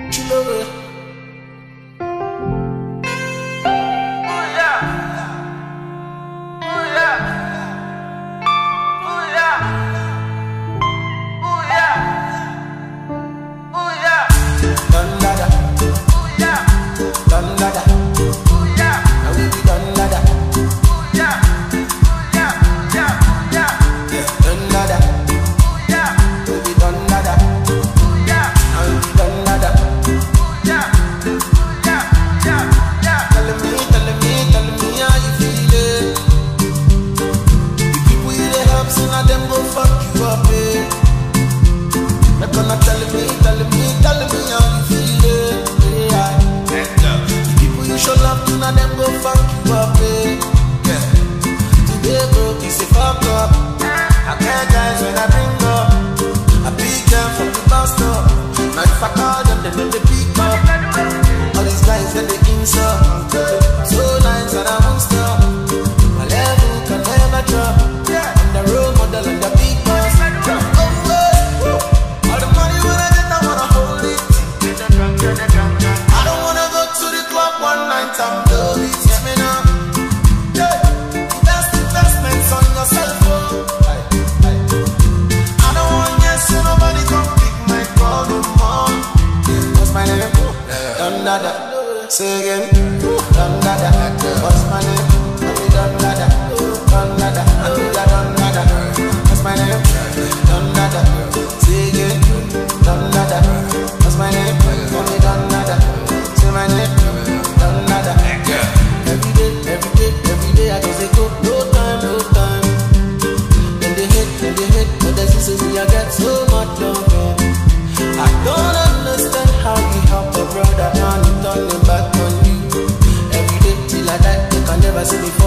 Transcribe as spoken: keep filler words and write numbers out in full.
Say again, done nada. What's my name? Done nada. Done nada. Done nada. What's my name? Done nada. Say again, done nada. What's my name? Done nada. Say my name, done nada. Every day, every day, every day I just say go, no time, no time. Then they hate, then they hate, but that's just me. I get so much love. I don't understand how you help a brother and you turn him back on you. Every day till I die, you can never see me.